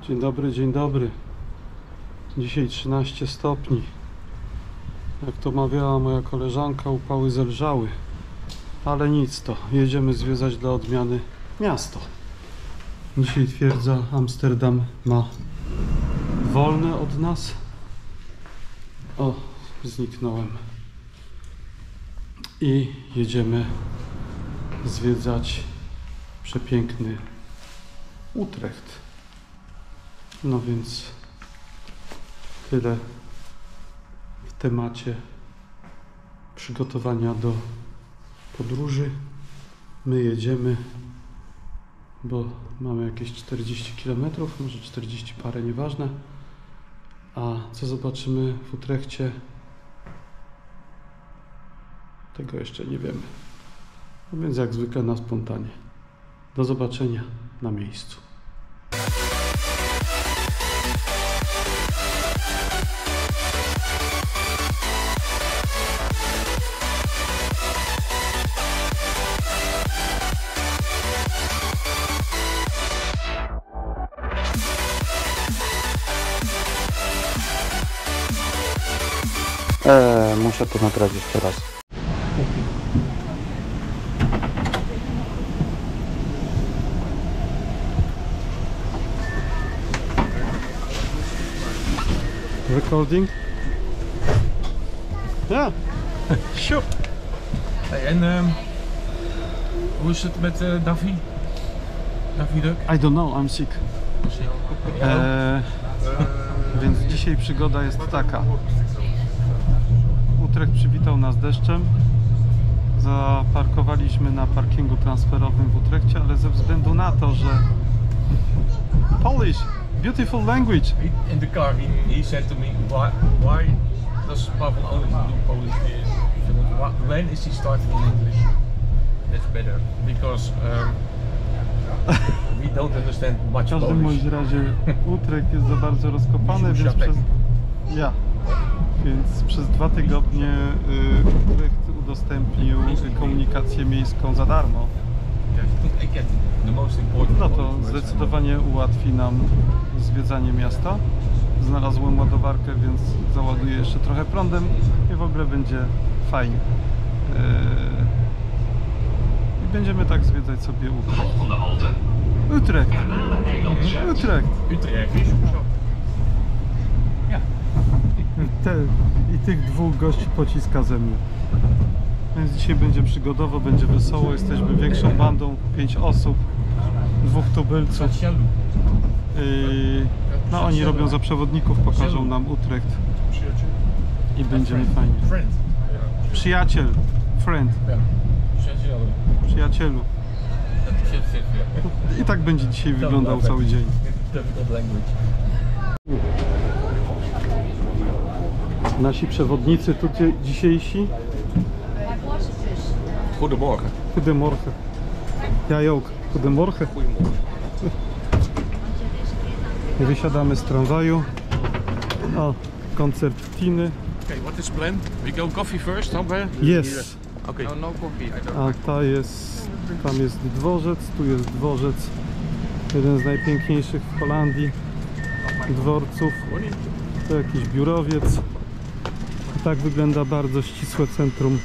Dzień dobry, dzień dobry. Dzisiaj 13 stopni. Jak to mawiała moja koleżanka, upały zelżały. Ale nic to, jedziemy zwiedzać dla odmiany miasto. Dzisiaj twierdza Amsterdam ma wolne od nas. O, zniknąłem. I jedziemy zwiedzać przepiękny Utrecht. No więc tyle w temacie przygotowania do podróży. My jedziemy, bo mamy jakieś 40 km, może 40 parę, nieważne. A co zobaczymy w Utrechcie, tego jeszcze nie wiemy. No więc jak zwykle na spontanie. Do zobaczenia na miejscu. Muszę to nagrać jeszcze raz. Recording? Ja, sure. Hey, en hoe is het met Davy? Davy Duck? I don't know, I'm sick. Więc dzisiaj przygoda jest taka. Utrecht przywitał nas deszczem. Zaparkowaliśmy na parkingu transferowym w Utrechcie, ale ze względu na to, że Polish, beautiful language. In the car, he said to me, why does Pavel only do Polish? When is he starting in English? That's better, because we don't understand much W każdym Polish. bądź razie Utrecht jest za bardzo rozkopany, więc przez 2 tygodnie Utrecht udostępnił komunikację miejską za darmo. No to zdecydowanie ułatwi nam zwiedzanie miasta. Znalazłem ładowarkę, więc załaduję jeszcze trochę prądem i w ogóle będzie fajnie. I będziemy tak zwiedzać sobie Utrecht. Utrecht. I tych 2 gości pociska ze mnie. Więc dzisiaj będzie przygodowo, będzie wesoło. Jesteśmy większą bandą, 5 osób, 2 tubylców. No oni robią za przewodników, pokażą nam Utrecht i będziemy fajnie. Przyjaciel, friend. Przyjacielu. I tak będzie dzisiaj wyglądał cały dzień. Nasi przewodnicy tutaj dzisiejsi. Goedemorgen. Goedemorgen. Ja ook. Goedemorgen. Wysiadamy z tramwaju. O, koncert Tiny. Okay, what is plan? We go coffee first, somewhere? Yes. Okay. No coffee. A tam jest dworzec, tu jest dworzec. Jeden z najpiękniejszych w Holandii dworców. To jakiś biurowiec. I tak wygląda bardzo ścisłe centrum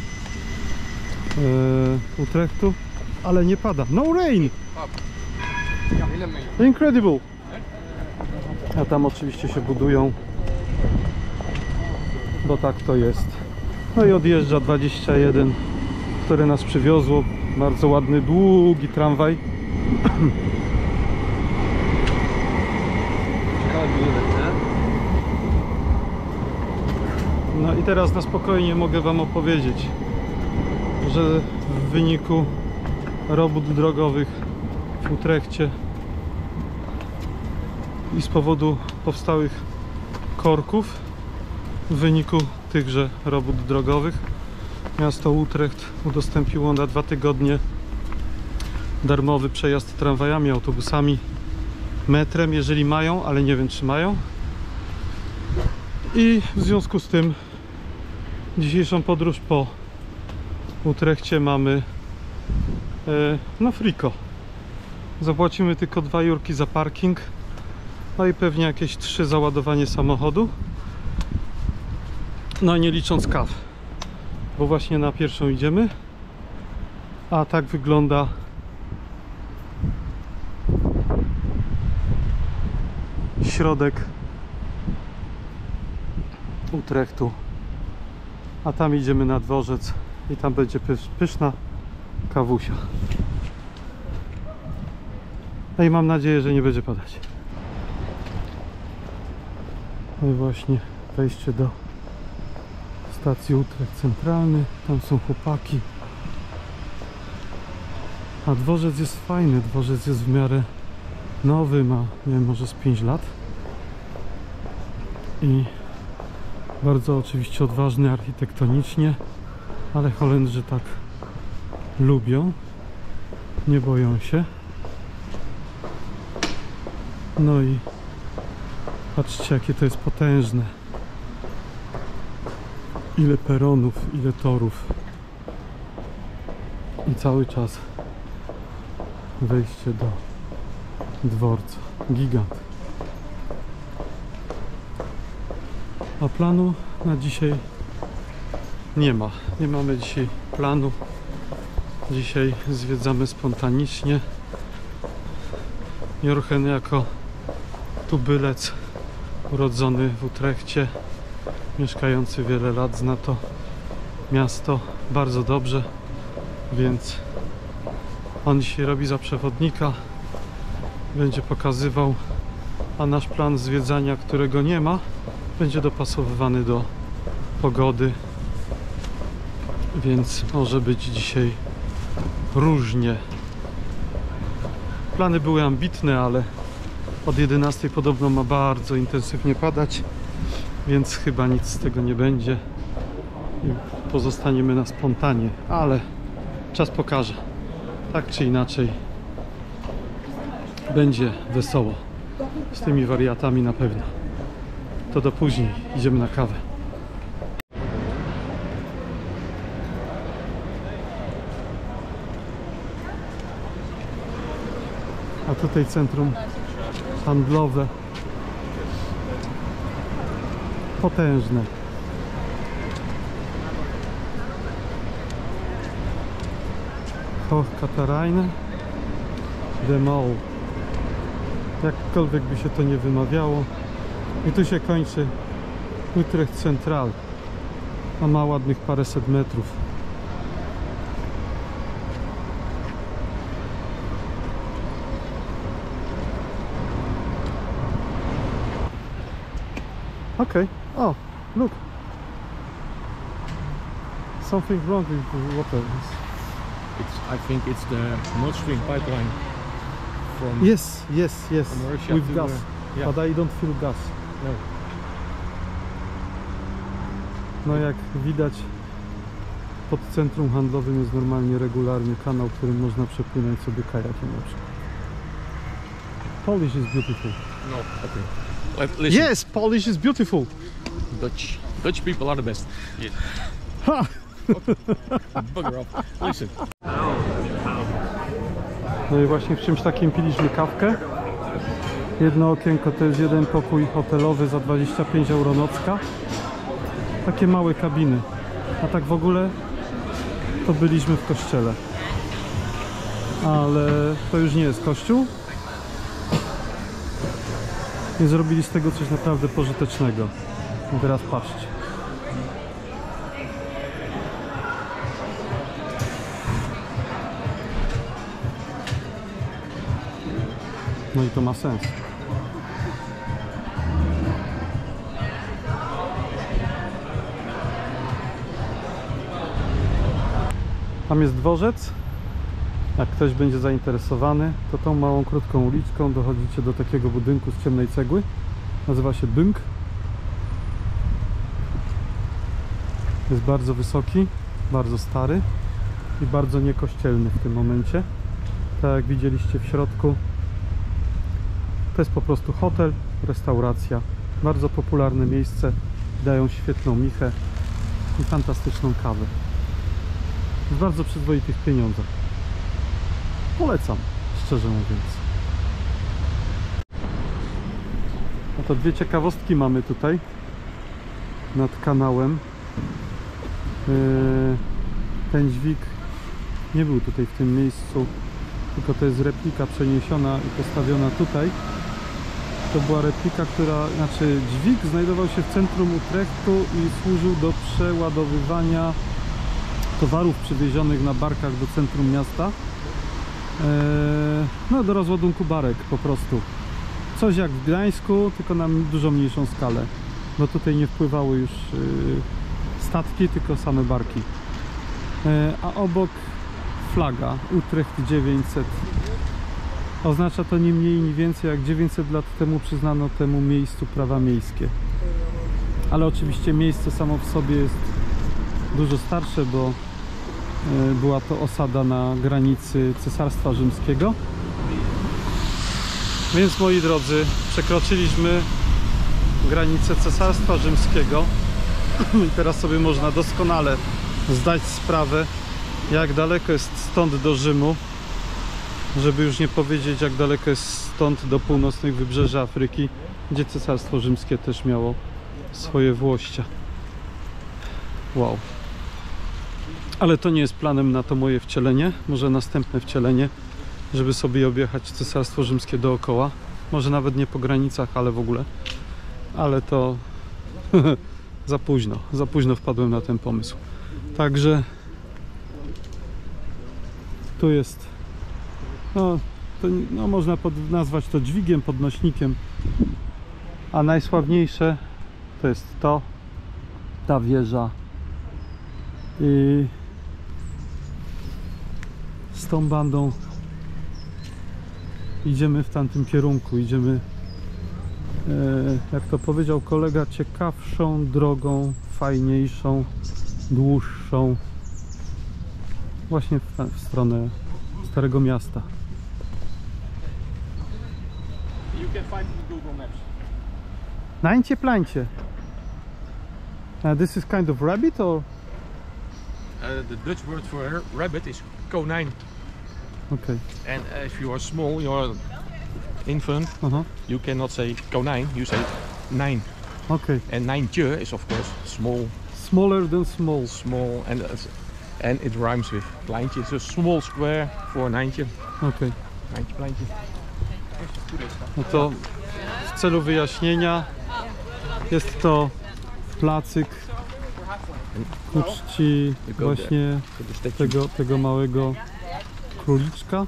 Utrechtu, ale nie pada. No rain! Incredible! A tam oczywiście się budują, bo tak to jest. No i odjeżdża 21, które nas przywiozło. Bardzo ładny, długi tramwaj. No i teraz na spokojnie mogę wam opowiedzieć, że w wyniku robót drogowych w Utrechcie i z powodu powstałych korków, w wyniku tychże robót drogowych, miasto Utrecht udostępniło na 2 tygodnie darmowy przejazd tramwajami, autobusami, metrem, jeżeli mają, ale nie wiem, czy mają. I w związku z tym dzisiejszą podróż po Utrechcie mamy no friko. Zapłacimy tylko 2 jurki za parking No i pewnie jakieś 3 załadowanie samochodu. No nie licząc kaw, bo właśnie na pierwszą idziemy. A tak wygląda środek Utrechtu. A tam idziemy na dworzec i tam będzie pyszna kawusia. No i mam nadzieję, że nie będzie padać. No i właśnie wejście do stacji Utrecht Centralny. Tam są chłopaki. A dworzec jest fajny. Dworzec jest w miarę nowy. Ma, nie wiem, może z 5 lat. I bardzo oczywiście odważny architektonicznie. Ale Holendrzy tak lubią. Nie boją się. No i patrzcie, jakie to jest potężne. Ile peronów, ile torów. I cały czas wejście do dworca. Gigant. A planu na dzisiaj nie ma. Nie mamy dzisiaj planu. Dzisiaj zwiedzamy spontanicznie. Jorgen jako tubylec urodzony w Utrechcie, mieszkający wiele lat, zna to miasto bardzo dobrze, więc on dzisiaj robi za przewodnika, będzie pokazywał, a nasz plan zwiedzania, którego nie ma, będzie dopasowywany do pogody, więc może być dzisiaj różnie. Plany były ambitne, ale od 11 podobno ma bardzo intensywnie padać, więc chyba nic z tego nie będzie i pozostaniemy na spontanie, ale czas pokaże. Tak czy inaczej będzie wesoło. Z tymi wariatami na pewno. To do później. Idziemy na kawę. A tutaj centrum handlowe. Potężne. Hochkaterijne de Mall. Jakkolwiek by się to nie wymawiało. I tu się kończy Utrecht Central. A ma ładnych paręset metrów. Okay. Oh, look. Something wrong with the water. I think it's the Nord Stream pipeline from Yes, yes, yes. From Russia With to, gas. yeah. But I don't feel gas. No. No jak widać, pod centrum handlowym jest normalnie regularny kanał, którym można przepłynąć sobie kajakiem na przykład. Polish is beautiful. No. Okay. Listen. Yes, Polish is beautiful. Dutch people are the best. Yeah. Ha! Bugger off. Listen. No i właśnie w czymś takim piliśmy kawkę. Jedno okienko to jest jeden pokój hotelowy za 25 euro nocka. Takie małe kabiny. A tak w ogóle to byliśmy w kościele. Ale to już nie jest kościół. I zrobili z tego coś naprawdę pożytecznego. I teraz patrzcie. No i to ma sens. Tam jest dworzec. Jak ktoś będzie zainteresowany, to tą małą, krótką uliczką dochodzicie do takiego budynku z ciemnej cegły. Nazywa się Bunk. Jest bardzo wysoki, bardzo stary i bardzo niekościelny w tym momencie. Tak jak widzieliście w środku, to jest po prostu hotel, restauracja. Bardzo popularne miejsce. Dają świetną michę i fantastyczną kawę. W bardzo przyzwoitych pieniądzach. Polecam, szczerze mówiąc. No to dwie ciekawostki mamy tutaj nad kanałem. Ten dźwig nie był tutaj w tym miejscu, tylko to jest replika przeniesiona i postawiona tutaj. To była replika, dźwig znajdował się w centrum Utrechtu i służył do przeładowywania towarów przywiezionych na barkach do centrum miasta. No, do rozładunku barek po prostu. Coś jak w Gdańsku, tylko na dużo mniejszą skalę. Bo tutaj nie wpływały już statki, tylko same barki. A obok flaga Utrecht 900. Oznacza to ni mniej, ni więcej jak 900 lat temu przyznano temu miejscu prawa miejskie. Ale oczywiście miejsce samo w sobie jest dużo starsze, bo była to osada na granicy Cesarstwa Rzymskiego. Więc moi drodzy, przekroczyliśmy granicę Cesarstwa Rzymskiego i teraz sobie można doskonale zdać sprawę, jak daleko jest stąd do Rzymu, żeby już nie powiedzieć, jak daleko jest stąd do północnych wybrzeży Afryki, gdzie Cesarstwo Rzymskie też miało swoje włościa. Wow. Ale to nie jest planem na to moje wcielenie, może następne wcielenie, żeby sobie objechać Cesarstwo Rzymskie dookoła. Może nawet nie po granicach, ale w ogóle. Ale to za późno wpadłem na ten pomysł. Także tu jest, można nazwać to dźwigiem, podnośnikiem, a najsławniejsze to jest ta wieża i z tą bandą idziemy w tamtym kierunku, idziemy, jak to powiedział kolega, ciekawszą drogą, fajniejszą, dłuższą, właśnie w stronę Starego Miasta. You can find it in Google Maps. Nańcie plańcie. This is kind of rabbit or? The Dutch word for rabbit is konijn. Okay. And if you are small, you are infant, you cannot say konijn, you say nijn. Okay. And nijntje is of course small. Smaller than small. Small and it rhymes with kleintje. It's a small square for nijntje. Okay. Nijntje, pleintje. No to w celu wyjaśnienia jest to placyk ku czci właśnie tego małego króliczka,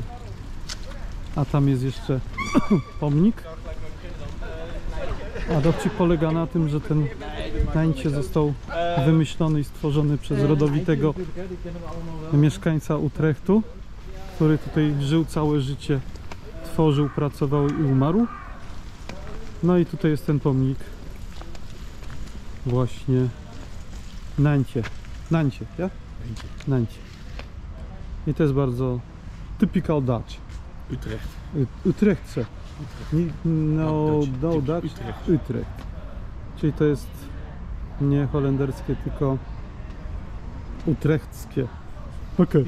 a tam jest jeszcze pomnik. A dowcip polega na tym, że ten nańcie został wymyślony i stworzony przez rodowitego mieszkańca Utrechtu, który tutaj żył całe życie, tworzył, pracował i umarł. No i tutaj jest ten pomnik właśnie Nańcie, ja? Nańcie. I to jest bardzo typical Dutch. Utrecht. Utrechtse. No Dutch. Utrecht. Czyli to jest nie holenderskie, tylko utrechckie. Okay.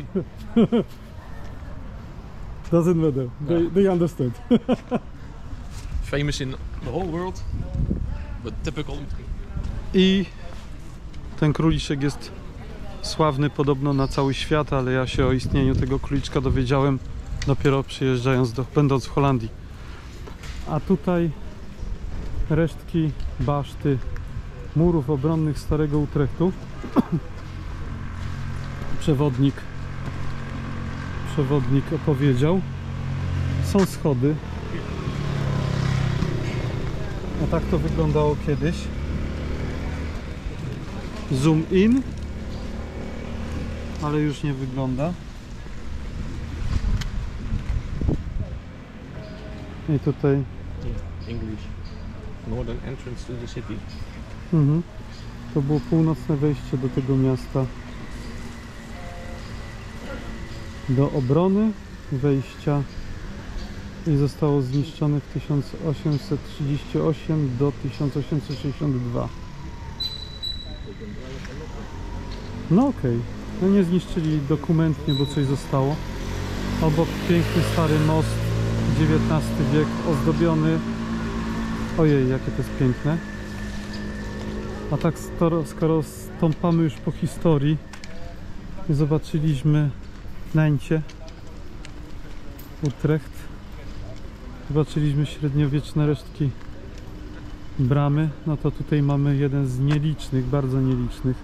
Doesn't matter. They understand. Famous in the whole world, but typical Utrecht. I ten króliczek jest sławny podobno na cały świat, ale ja się o istnieniu tego króliczka dowiedziałem dopiero będąc w Holandii. A tutaj resztki baszty murów obronnych Starego Utrechtu. Przewodnik opowiedział. Są schody. A tak to wyglądało kiedyś. Zoom in, ale już nie wygląda. I tutaj English. Northern entrance to the city. to było północne wejście do tego miasta. Do obrony wejścia i zostało zniszczone w 1838 do 1862. No okej. No nie zniszczyli dokumentnie, bo coś zostało. Obok piękny stary most, XIX wiek, ozdobiony Ojej, jakie to jest piękne. A tak skoro stąpamy już po historii, zobaczyliśmy Nęcie, Utrecht, zobaczyliśmy średniowieczne resztki bramy, no to tutaj mamy jeden z nielicznych, bardzo nielicznych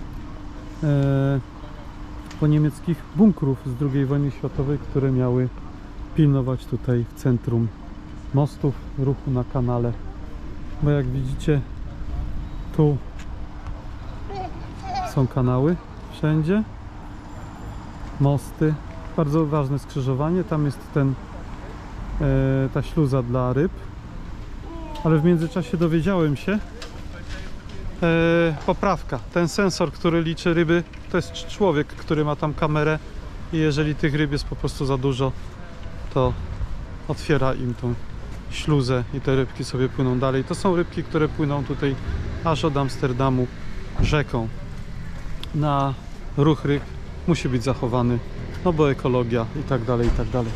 poniemieckich bunkrów z II wojny światowej, które miały pilnować tutaj w centrum mostów, ruchu na kanale, bo jak widzicie tu są kanały wszędzie, mosty, bardzo ważne skrzyżowanie, tam jest ta śluza dla ryb, ale w międzyczasie dowiedziałem się, poprawka, ten sensor, który liczy ryby, to jest człowiek, który ma tam kamerę i jeżeli tych ryb jest po prostu za dużo, to otwiera im tą śluzę i te rybki sobie płyną dalej. To są rybki, które płyną tutaj aż od Amsterdamu rzeką. Na ruch ryb musi być zachowany, no bo ekologia i tak dalej, i tak dalej.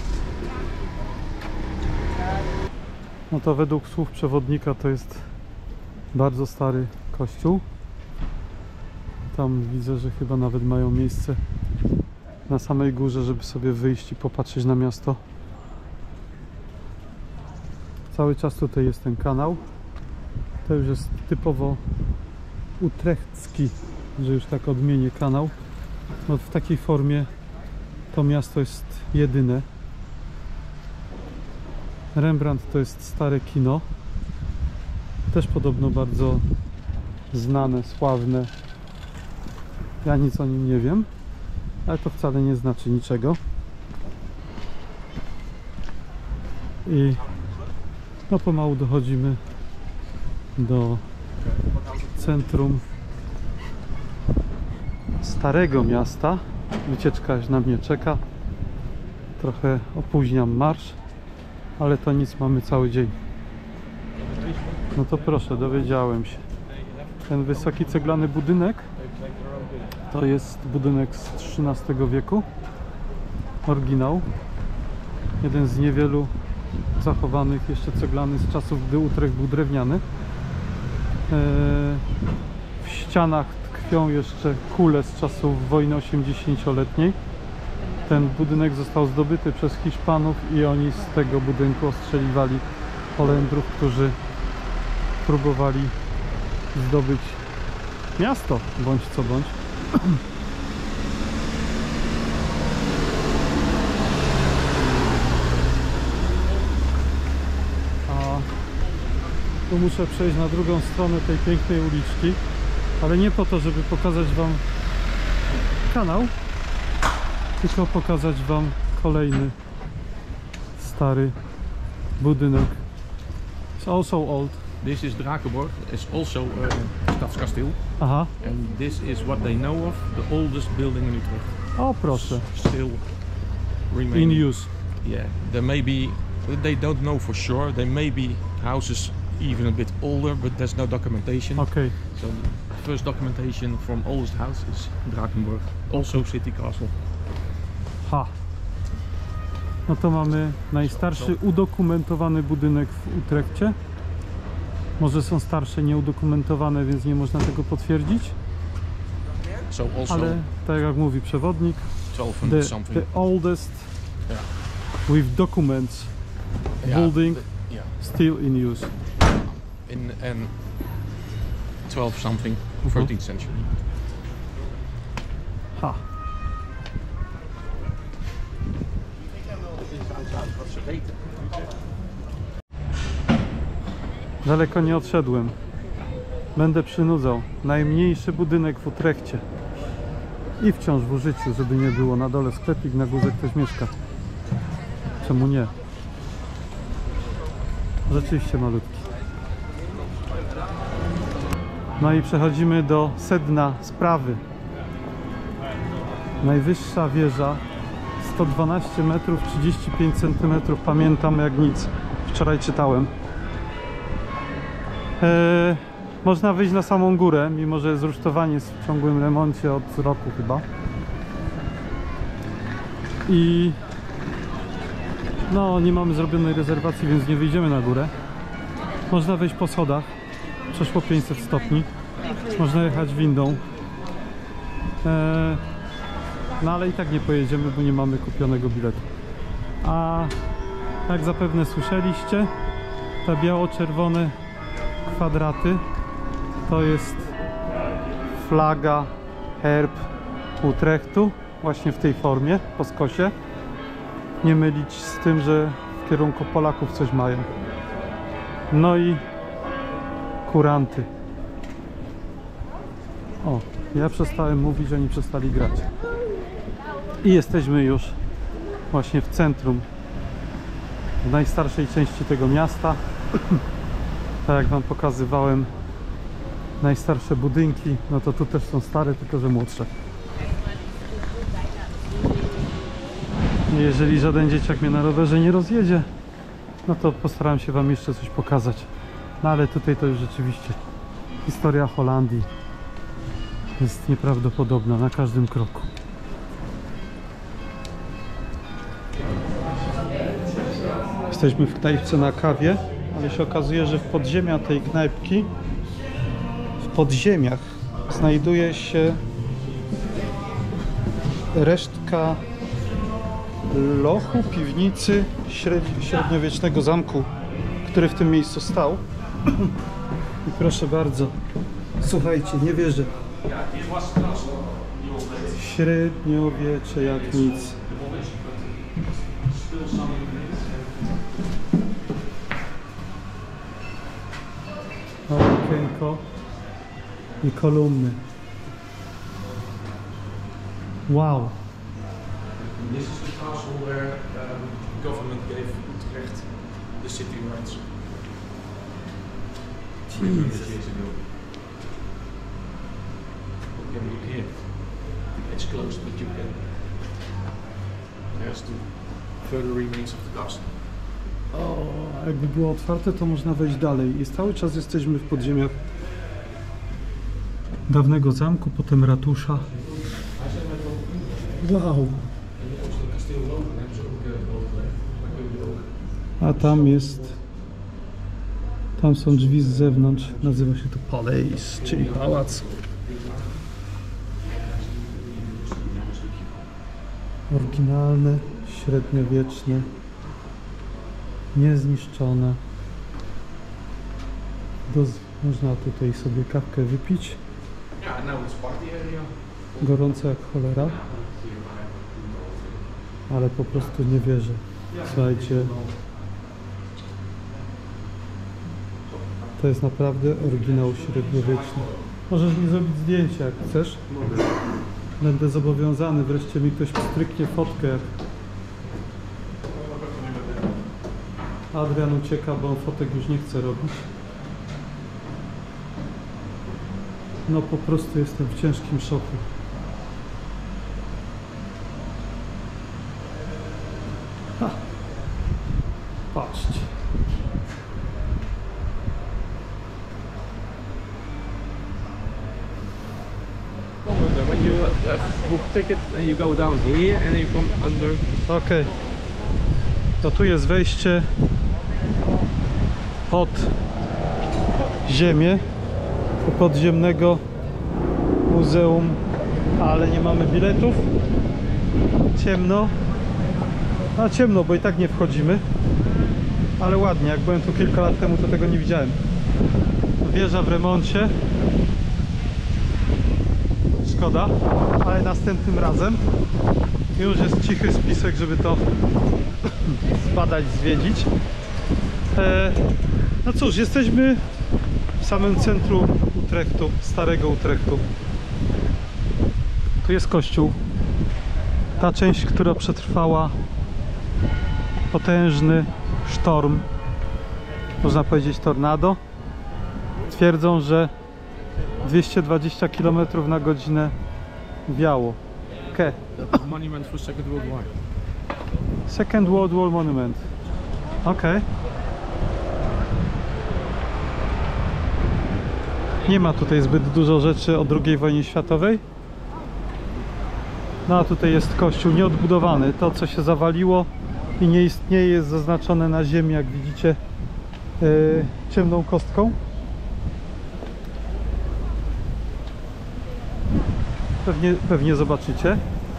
No to według słów przewodnika to jest bardzo stary kościół. Tam widzę, że chyba nawet mają miejsce na samej górze, żeby sobie wyjść i popatrzeć na miasto. Cały czas tutaj jest ten kanał. To już jest typowo utrechcki, że już tak odmienię kanał. No w takiej formie to miasto jest jedyne. Rembrandt to jest stare kino. Też podobno bardzo znane, sławne. Ja nic o nim nie wiem, ale to wcale nie znaczy niczego. I no pomału dochodzimy do centrum starego miasta. Wycieczka już na mnie czeka. Trochę opóźniam marsz, ale to nic, mamy cały dzień. No to proszę, dowiedziałem się. Ten wysoki ceglany budynek to jest budynek z XIII wieku. Oryginał. Jeden z niewielu zachowanych jeszcze ceglanych z czasów, gdy Utrecht był drewniany. W ścianach tkwią jeszcze kule z czasów wojny 80-letniej. Ten budynek został zdobyty przez Hiszpanów i oni z tego budynku ostrzeliwali Holendrów, którzy próbowali zdobyć miasto, bądź co bądź. A tu muszę przejść na drugą stronę tej pięknej uliczki, ale nie po to, żeby pokazać wam kanał, tylko pokazać wam kolejny stary budynek. It's also old. This is Drakenborg. It's also Stadskasteel. Aha. And this is what they know of the oldest building in Utrecht. O proszę. Still remaining. In use. Yeah, there may be, they don't know for sure. There may be houses even a bit older, but there's no documentation. Okay. So the first documentation from oldest house is Drakenborg, also city castle. Ha. No to mamy najstarszy udokumentowany budynek w Utrechcie. Może są starsze nieudokumentowane, więc nie można tego potwierdzić. So also Ale tak jak mówi przewodnik, 1200 something. the oldest Yeah. with documents building Yeah. still in use. In 12 something, 13th century. Ha. Daleko nie odszedłem. Będę przynudzał. Najmniejszy budynek w Utrechcie. I wciąż w użyciu, żeby nie było. Na dole sklepik, na górze ktoś mieszka. Czemu nie? Rzeczywiście malutki. No i przechodzimy do sedna sprawy. Najwyższa wieża 112 metrów 35 cm. Pamiętam jak nic. Wczoraj czytałem. Można wyjść na samą górę, mimo że jest rusztowanie w ciągłym remoncie od roku chyba. I no nie mamy zrobionej rezerwacji, więc nie wyjdziemy na górę. Można wejść po schodach, przeszło 500 stopni, można jechać windą, no ale i tak nie pojedziemy, bo nie mamy kupionego biletu. A jak zapewne słyszeliście, te biało-czerwone kwadraty to jest flaga, herb Utrechtu, właśnie w tej formie, po skosie. Nie mylić z tym, że w kierunku Polaków coś mają. No i kuranty. O, ja przestałem mówić, oni przestali grać. I jesteśmy już właśnie w centrum, w najstarszej części tego miasta. Tak jak wam pokazywałem, najstarsze budynki, no to tu też są stare, tylko że młodsze. Jeżeli żaden dzieciak mnie na rowerze nie rozjedzie, no to postaram się wam jeszcze coś pokazać. No ale tutaj to już rzeczywiście historia Holandii jest nieprawdopodobna na każdym kroku. Jesteśmy w knajpce na kawie, ale się okazuje, że w podziemiach tej knajpki, w podziemiach znajduje się resztka lochu, piwnicy średniowiecznego zamku, który w tym miejscu stał. I proszę bardzo, słuchajcie, nie wierzę. Średniowiecze jak nic. Okienko i kolumny. Wow. This is the castle where government gave Utrecht the city rights. Jesus. Years ago. You can look here. It's closed, but you can. There's the further remains of the castle. O, jakby było otwarte, to można wejść dalej. I cały czas jesteśmy w podziemiach dawnego zamku, potem ratusza. Wow. A tam jest, tam są drzwi z zewnątrz, nazywa się to Palace, czyli pałac. Oryginalne, średniowieczne, niezniszczone. Można tutaj sobie kawkę wypić. Yeah, now it's party area. Gorąco jak cholera. Ale po prostu nie wierzę. Słuchajcie. To jest naprawdę oryginał średniowieczny. Możesz mi zrobić zdjęcie jak chcesz. Będę zobowiązany. Wreszcie mi ktoś stryknie fotkę. Jak Adrian ucieka, bo on fotek już nie chce robić. No po prostu jestem w ciężkim szoku. Ha. Patrzcie. When you book ticket and you go down here and you come under. Okej. To tu jest wejście pod ziemię do podziemnego muzeum, ale nie mamy biletów. Ciemno. A ciemno, bo i tak nie wchodzimy. Ale ładnie, jak byłem tu kilka lat temu, to tego nie widziałem. Wieża w remoncie. Szkoda, ale następnym razem już jest cichy spisek, żeby to zbadać, zwiedzić. No cóż, jesteśmy w samym centrum Utrechtu, starego Utrechtu. Tu jest kościół. Ta część, która przetrwała potężny sztorm, można powiedzieć tornado. Twierdzą, że 220 km na godzinę wiało. Okay. Monument for Second World War. Second World War Monument. Ok. Nie ma tutaj zbyt dużo rzeczy o II wojnie światowej. No a tutaj jest kościół nieodbudowany. To, co się zawaliło i nie istnieje, jest zaznaczone na ziemi, jak widzicie, ciemną kostką. Pewnie zobaczycie.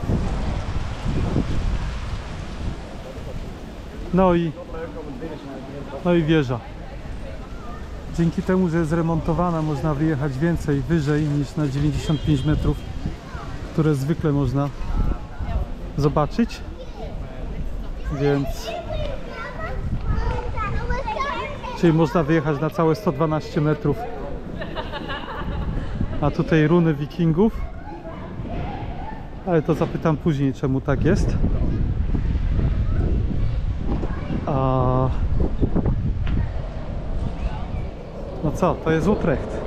No i wieża. Dzięki temu, że jest remontowana, można wyjechać wyżej niż na 95 metrów, które zwykle można zobaczyć. Więc czyli można wyjechać na całe 112 metrów. A tutaj runy wikingów. Ale to zapytam później, czemu tak jest. No co, to jest Utrecht.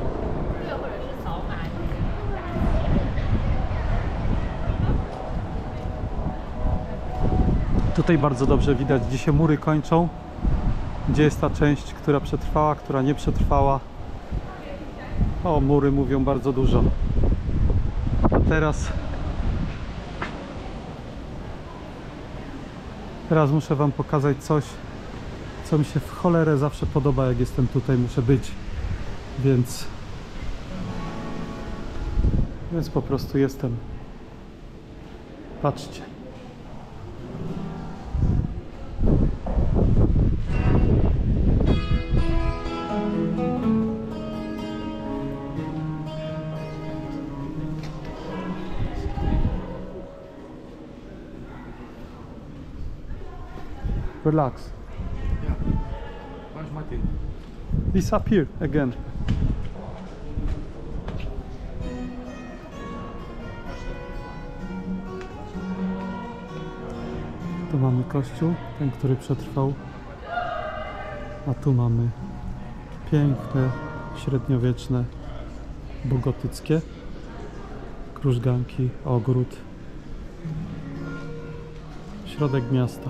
Tutaj bardzo dobrze widać, gdzie się mury kończą, gdzie jest ta część, która przetrwała, która nie przetrwała. O, mury mówią bardzo dużo. A teraz muszę wam pokazać coś, co mi się w cholerę zawsze podoba, jak jestem tutaj, muszę być. Więc po prostu jestem. Patrzcie. Relax. Yeah. Where's my thing? Disappear again. Tu mamy kościół, ten, który przetrwał. A tu mamy piękne, średniowieczne, bogotyckie krużganki, ogród. Środek miasta.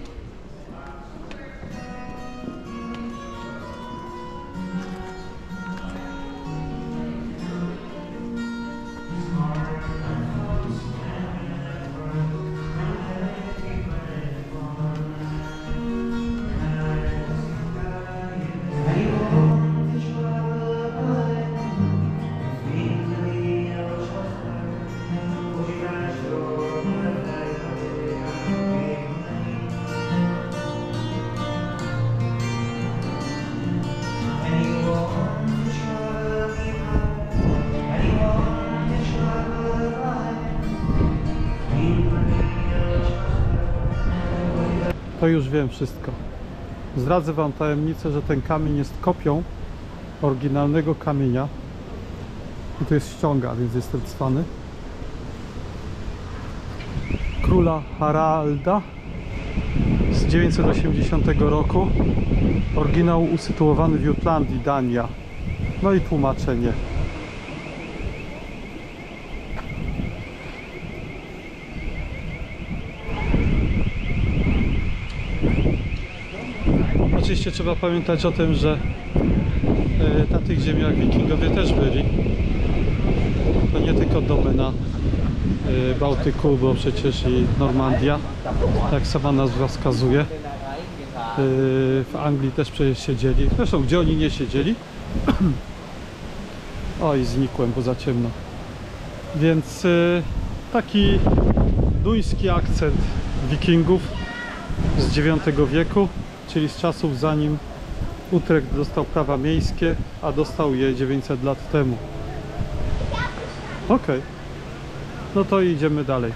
To już wiem wszystko. Zdradzę wam tajemnicę, że ten kamień jest kopią oryginalnego kamienia. I to jest ściąga, więc jestem cwany. Króla Haralda z 980 roku. Oryginał usytuowany w Jutlandii, Dania. No i tłumaczenie. Oczywiście trzeba pamiętać o tym, że na tych ziemiach wikingowie też byli. To nie tylko domena Bałtyku, bo przecież i Normandia, jak sama nazwa wskazuje. W Anglii też przecież siedzieli. Zresztą gdzie oni nie siedzieli? Oj, znikłem, bo za ciemno. Więc taki duński akcent wikingów z IX wieku, czyli z czasów zanim Utrecht dostał prawa miejskie, a dostał je 900 lat temu. Ok, no to idziemy dalej.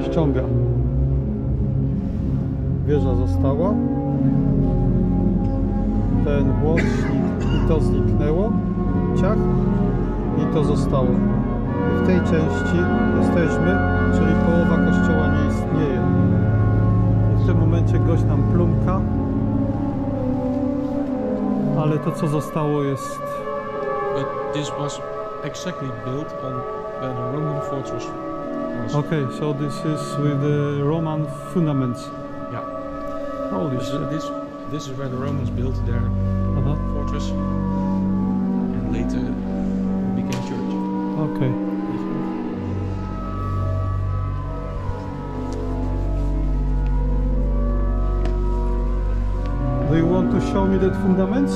ściąga. Wieża została. Ten łącznik i to zniknęło. Ciach. I to zostało. I w tej części jesteśmy, czyli połowa kościoła nie istnieje. I w tym momencie gość nam plumka. Ale to co zostało jest... But this was exactly built on where the Roman fortress was. Okay, so this is with the Roman fundaments. Yeah. Holy This, shit. this is where the Romans built their fortress and later became church. Okay. Do you want to show me that fundaments?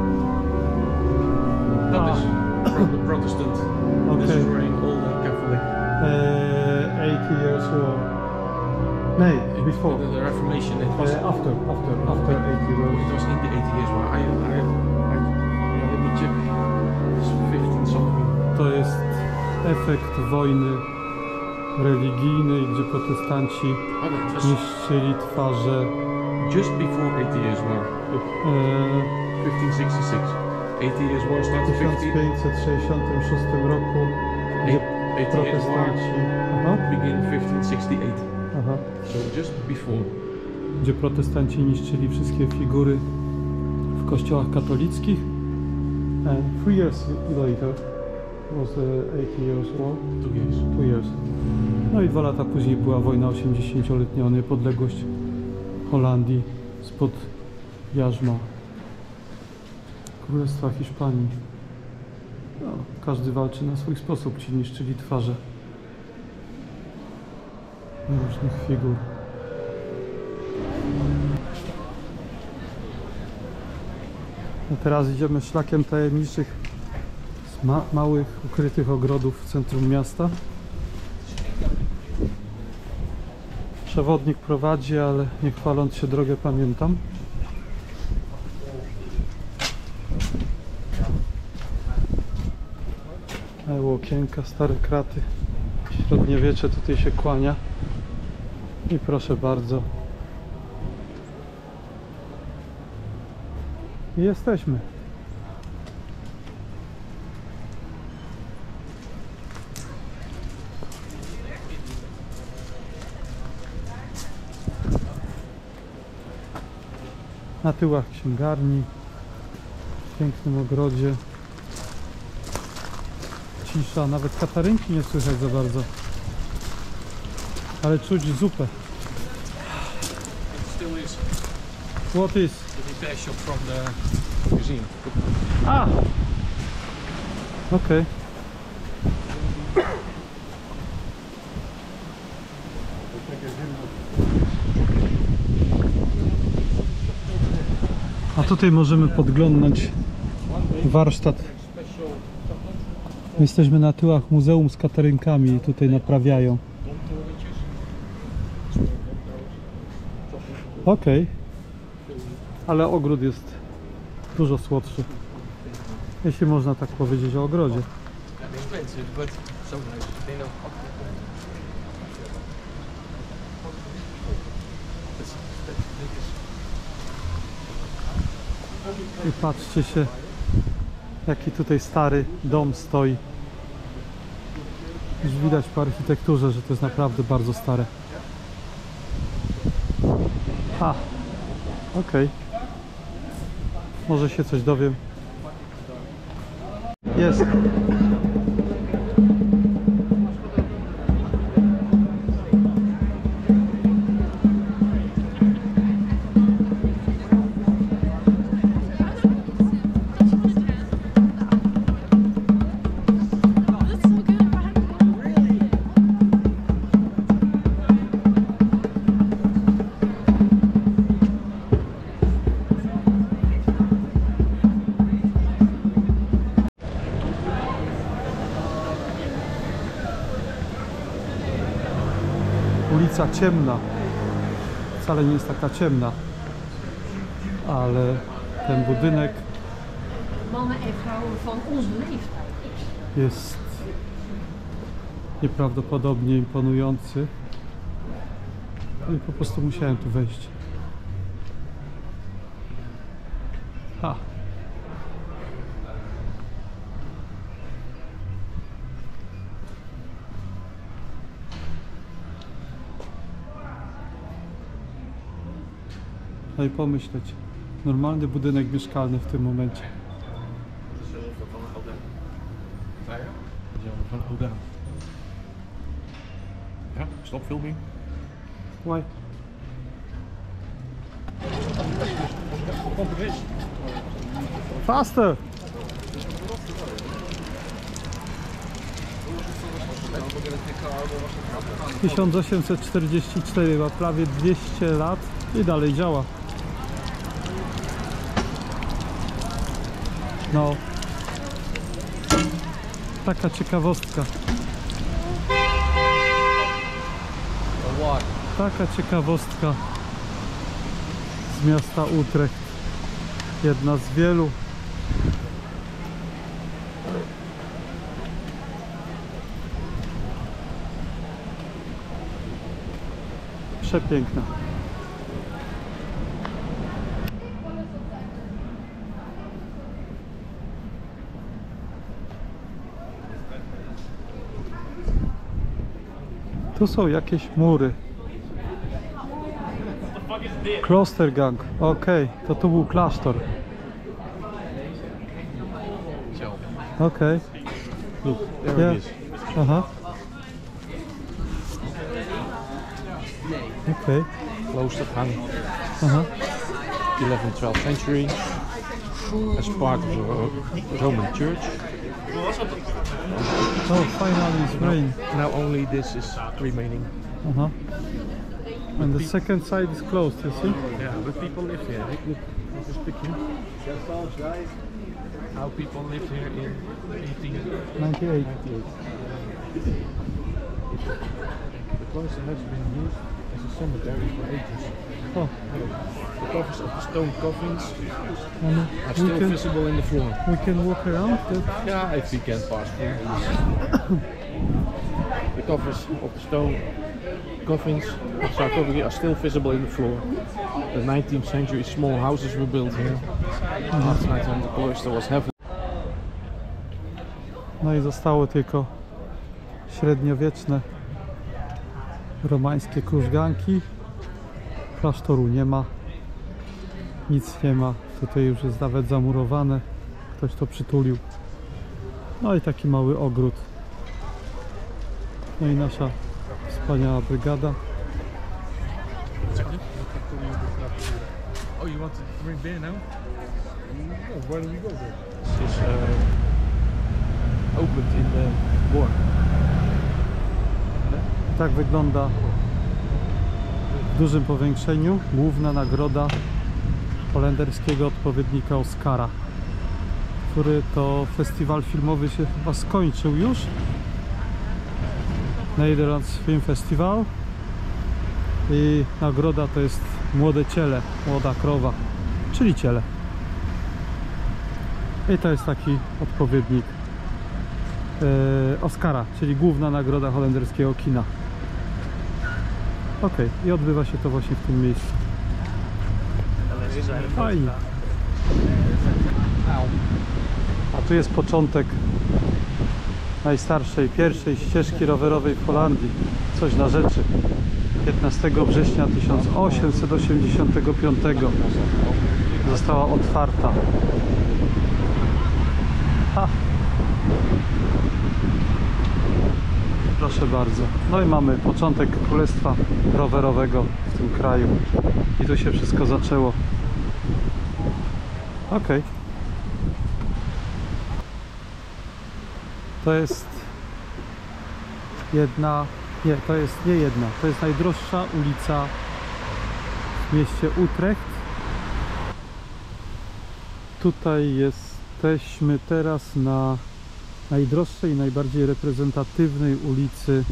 That is from the Protestant Okay. destroying all the Catholic. 80 years war. No, before. The Reformation. It was After 80 years. It was in the 80 years war. Let me check. It's 15 something. To jest efekt wojny religijnej, gdzie protestanci Oh, no, it was niszczyli twarze just before 80 years war. Look, 1566. 80 years war w started 15. 1566 roku, gdzie 80 years war protestanci... Aha, began 1568. aha. So just before. Gdzie protestanci niszczyli wszystkie figury w kościołach katolickich. And 3 years later was the 80 years war. 2 years. 2 years. No i 2 lata później była wojna 80-letnia o niepodległość Holandii spod jarzma Królestwa Hiszpanii. No, każdy walczy na swój sposób. Ci niszczyli twarze różnych figur. A teraz idziemy szlakiem tajemniczych małych, ukrytych ogrodów w centrum miasta. Przewodnik prowadzi, ale nie chwaląc się drogę pamiętam. Łokienka, stare kraty. Średniowiecze tutaj się kłania. I proszę bardzo. I jesteśmy. Na tyłach księgarni, w pięknym ogrodzie. Cisza, nawet katarynki nie słychać za bardzo. Ale czuć zupę. It still is What is? the repair shop from the museum. A! Okej. A tutaj możemy podglądnąć warsztat. Jesteśmy na tyłach muzeum z katarynkami i tutaj naprawiają. Okej. Ale ogród jest dużo słodszy. Jeśli można tak powiedzieć o ogrodzie. Expensive, but so nice. They know. I patrzcie się, jaki tutaj stary dom stoi. Już widać po architekturze, że to jest naprawdę bardzo stare. A, okej. Może się coś dowiem. Jest. Ulica ciemna, wcale nie jest taka ciemna, ale ten budynek Mannen en vrouwen van onze leeftijd. jest nieprawdopodobnie imponujący. I po prostu musiałem tu wejść. Ha. No i pomyśleć, normalny budynek mieszkalny w tym momencie. Ja, stop filming. Why? Faster! 1844 ma prawie 200 lat i dalej działa. No. Taka ciekawostka. Taka ciekawostka z miasta Utrecht. Jedna z wielu. Przepiękna. Tu są jakieś mury. Klostergang. Okej, to tu był klasztor. Okej. Look, there it is. Aha. Okej. Kloostergang, Aha. 11th, 12th century, as part of the Roman Church. Oh, finally it's rain. Now only this is remaining. Aha. And the second side is closed, you see? Yeah, but people live here. Look at this picture. How people lived here in 98. 1898. The cloister has been used as a cemetery for ages. Oh, The covers of the stone coffins and are still visible in the floor. we can walk around. Yeah, if we can pass through. The covers of the stone coffins of sarcophagi are still visible in the floor. The 19th century small houses were built here. After that time the cloister was heavily. No i zostało tylko średniowieczne romańskie krużganki. Klasztoru nie ma. Nic nie ma. Tutaj już jest nawet zamurowane. Ktoś to przytulił. No i taki mały ogród. No i nasza wspaniała brygada. Oh, you want to drink beer now? Where do we go there? This is opened in the war. Tak wygląda w dużym powiększeniu główna nagroda holenderskiego odpowiednika Oscara, który to festiwal filmowy się chyba skończył już. Nederlands Film Festival i nagroda to jest młode ciele, młoda krowa, czyli ciele. I to jest taki odpowiednik Oscara, czyli główna nagroda holenderskiego kina. Ok, i odbywa się to właśnie w tym miejscu. Fajnie. A tu jest początek najstarszej, pierwszej ścieżki rowerowej w Holandii. Coś na rzeczy. 15 września 1885 została otwarta. Ha. Proszę bardzo. No i mamy początek królestwa rowerowego w tym kraju. I tu się wszystko zaczęło. Ok. To jest jedna, nie, to jest nie jedna, to jest najdroższa ulica w mieście Utrecht. Tutaj jesteśmy teraz na najdroższej i najbardziej reprezentatywnej ulicy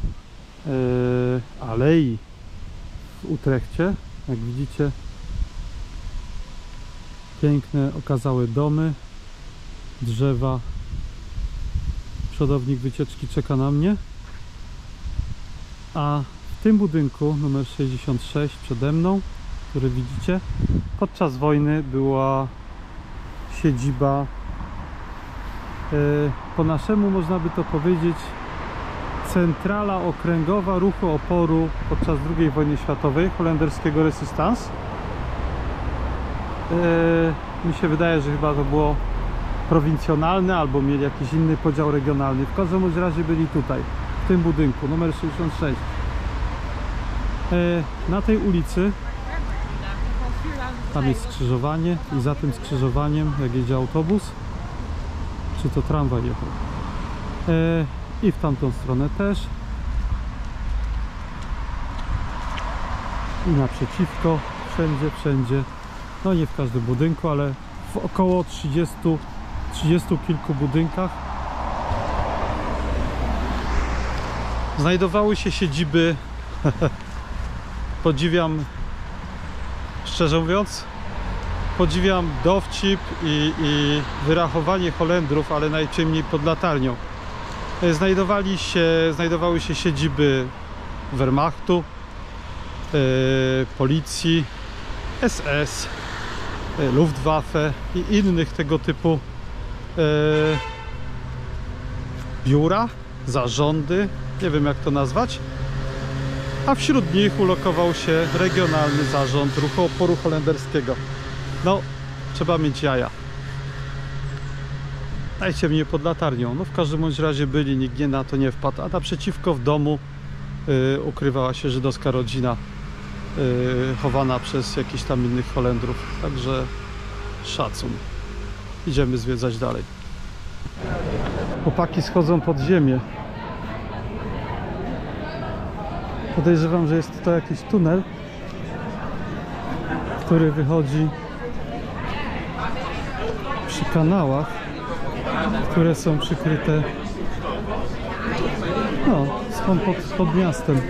Alei w Utrechcie. Jak widzicie, piękne, okazałe domy, drzewa. Przodownik wycieczki czeka na mnie, a W tym budynku numer 66 przede mną, który widzicie, podczas wojny była siedziba, po naszemu można by to powiedzieć, centrala okręgowa ruchu oporu podczas II wojny światowej, holenderskiego Resistance. Mi się wydaje, że chyba to było prowincjonalne albo mieli jakiś inny podział regionalny. W każdym razie byli tutaj, w tym budynku numer 66. Na tej ulicy tam jest skrzyżowanie i za tym skrzyżowaniem, jak jedzie autobus, czy to tramwaj jechał, i w tamtą stronę też, i naprzeciwko, wszędzie, no nie w każdym budynku, ale w około 30 kilku budynkach znajdowały się siedziby. Podziwiam, szczerze mówiąc, podziwiam dowcip i wyrachowanie Holendrów, ale najciemniej pod latarnią. Znajdowały się siedziby Wehrmachtu, policji, SS, Luftwaffe i innych tego typu biura, zarządy, nie wiem jak to nazwać. A wśród nich ulokował się Regionalny Zarząd Ruchu Oporu Holenderskiego. No, trzeba mieć jaja. Najciemniej pod latarnią. No w każdym bądź razie byli, nikt na to nie wpadł. A naprzeciwko w domu ukrywała się żydowska rodzina, chowana przez jakichś tam innych Holendrów. Także szacun. Idziemy zwiedzać dalej. Chłopaki schodzą pod ziemię. Podejrzewam, że jest to jakiś tunel, który wychodzi przy kanałach, które są przykryte, no, pod miastem.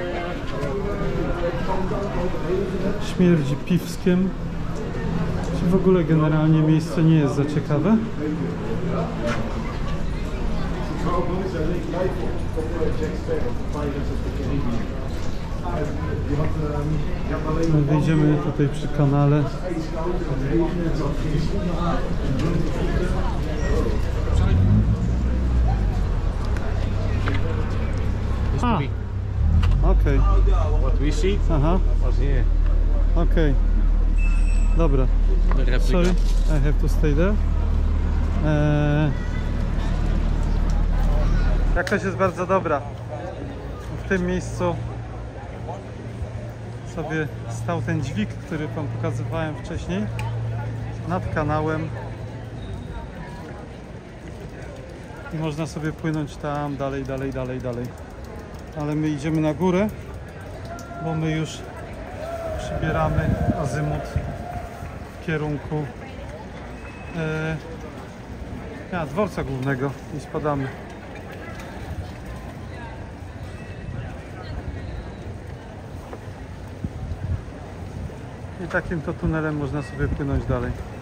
Śmierdzi piwskiem. Czy w ogóle generalnie miejsce nie jest za ciekawe? No, wyjdziemy tutaj przy kanale. A, okej. What we see Aha, was here. okej. Dobra. The replica. Sorry, I have to stay there. Jakość jest bardzo dobra. W tym miejscu sobie stał ten dźwig, który wam pokazywałem wcześniej, nad kanałem, i można sobie płynąć tam dalej. Ale my idziemy na górę, bo my już przybieramy azymut w kierunku dworca głównego i spadamy. I takim to tunelem można sobie płynąć dalej.